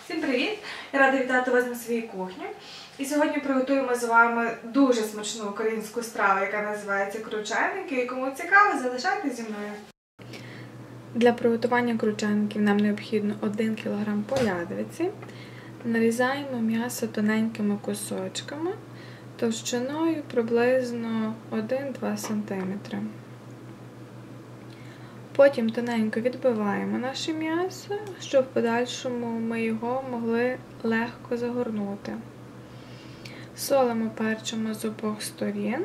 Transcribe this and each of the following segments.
Всім привіт! Я рада вітати вас на своїй кухні. І сьогодні приготуємо з вами дуже смачну українську страву, яка називається крученики. І кому цікаво, залишайтесь зі мною. Для приготування кручеників нам необхідно 1 кг полядвиці. Нарізаємо м'ясо тоненькими кусочками, товщиною приблизно 1-2 см. Потім тоненько відбиваємо наше м'ясо, щоб в подальшому ми його могли легко загорнути. Солимо, перчимо з обох сторін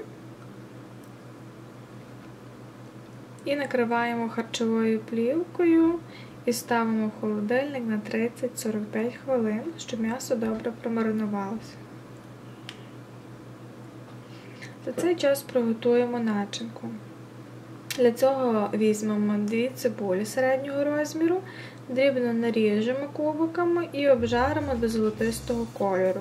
і накриваємо харчовою плівкою і ставимо в холодильник на 30-45 хвилин, щоб м'ясо добре промаринувалося. За цей час приготуємо начинку. Для цього візьмемо 2 цибулі середнього розміру, дрібно наріжемо кубиками і обжаримо до золотистого кольору.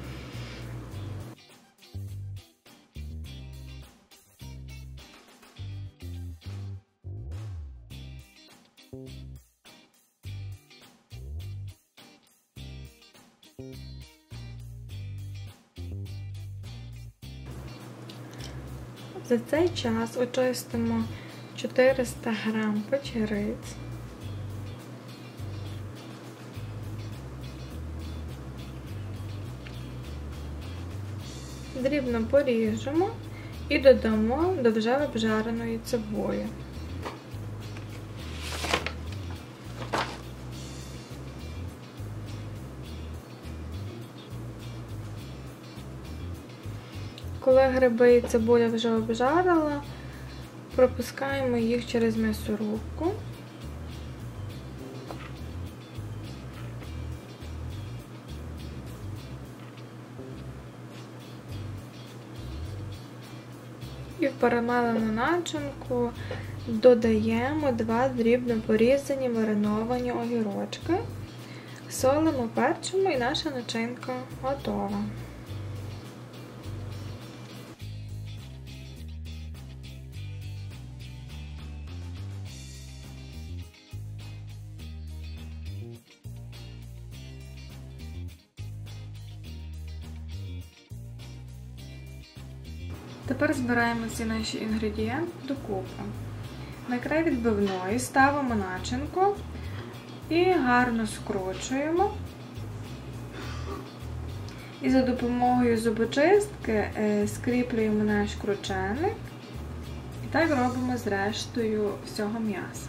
За цей час очистимо 400 г печериць, дрібно поріжемо і додамо до вже обжареної цибулі. Коли гриби і цибуля вже обжарила, пропускаємо їх через м'ясорубку. І в перемелену начинку додаємо 2 дрібно порізані мариновані огірочки. Солимо, перчимо і наша начинка готова. Тепер збираємо всі наші інгредієнти докупи. На край відбивної ставимо начинку і гарно скручуємо. І за допомогою зубочистки скріплюємо наш крученик. І так робимо з рештою всього м'яса.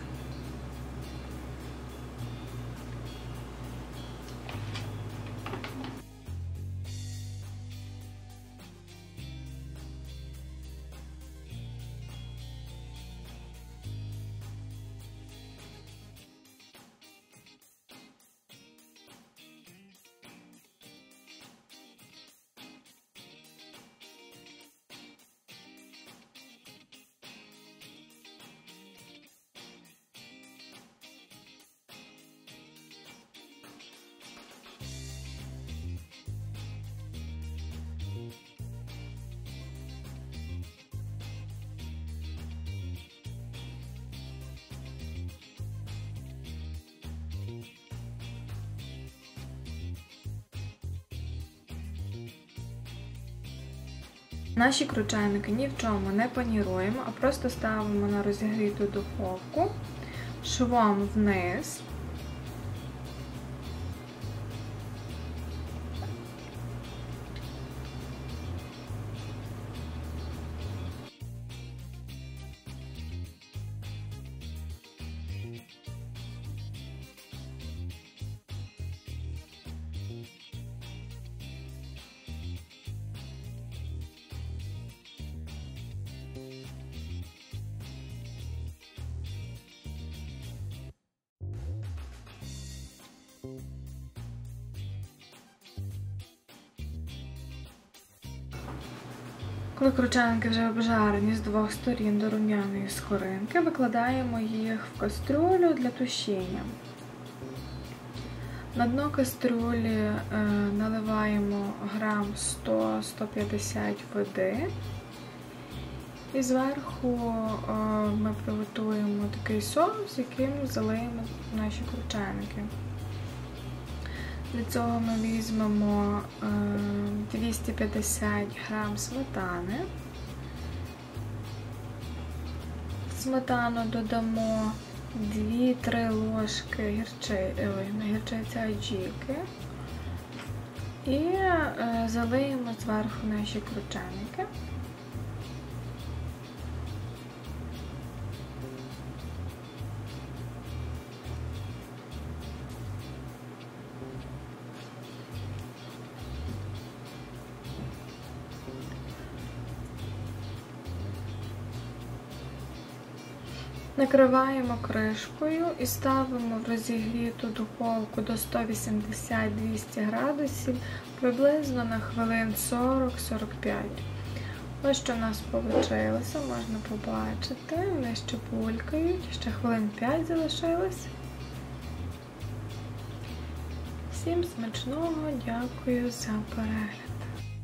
Наші крученики ні в чому не паніруємо, а просто ставимо на розігріту духовку швом вниз. Коли крученики вже обжарені з 2 сторін до рум'яної скоринки, викладаємо їх в кастрюлю для тушіння. На дно кастрюлі наливаємо грам 100-150 води і зверху ми приготуємо такий соус, яким залиємо наші крученики. Для цього ми візьмемо 250 грам сметани. В сметану додамо 2-3 ложки гірчиця аджики і залиємо зверху наші крученики. Накриваємо кришкою і ставимо в розігріту духовку до 180-200 градусів приблизно на хвилин 40-45. Ось що в нас вийшло, можна побачити, вони ще булькають, ще хвилин 5 залишилось. Всім смачного, дякую за перегляд.